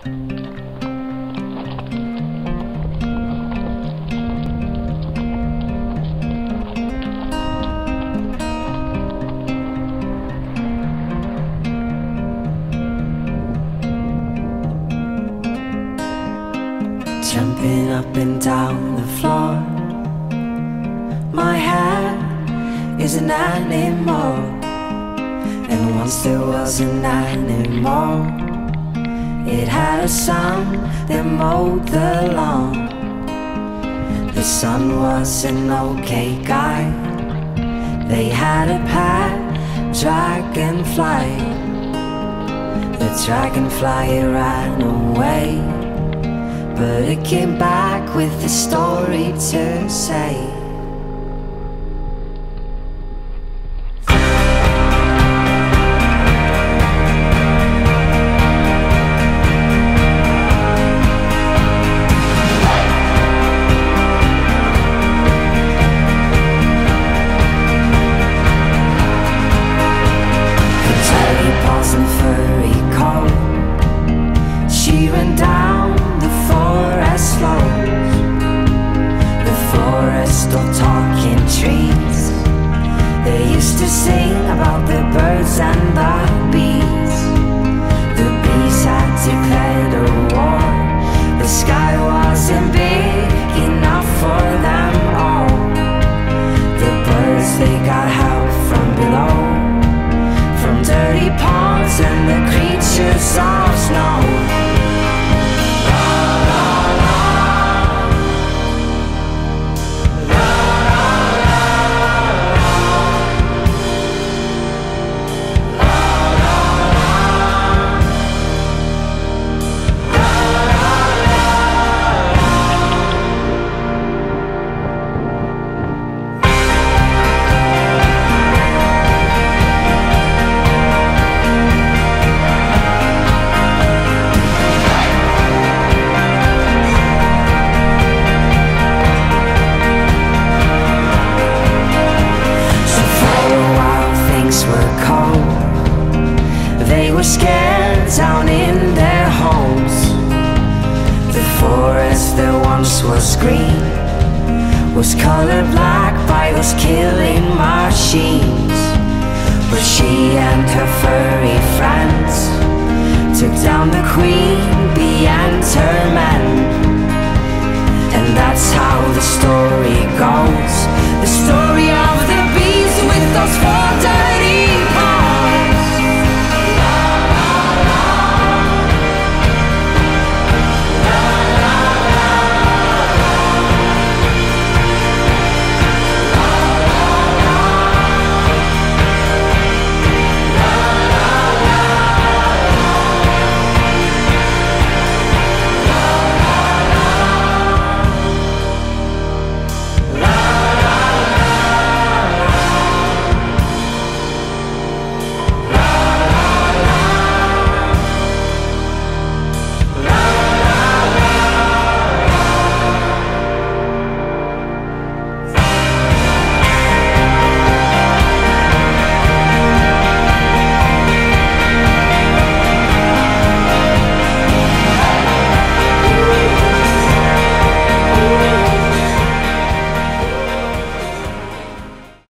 Jumping up and down the floor. My hair is an animal, and once there was an animal. It had a son that mowed the lawn. The son was an okay guy. They had a pet dragonfly. The dragonfly ran away, but it came back with a story to say. And furry coat, she ran down the forest slopes, the forest of talking trees. They used to sing about the birds and the bees. The bees had declared a war. The sky wasn't big enough for them all. The birds, they got help from below, from dirty ponds and the creatures of snow. La la la, la la la, la la were cold. They were scared down in their homes. The forest that once was green was colored black by those killing machines. But she and her furry friends took down the queen bee and her men. And that's how the story goes, the story of the bees with those 4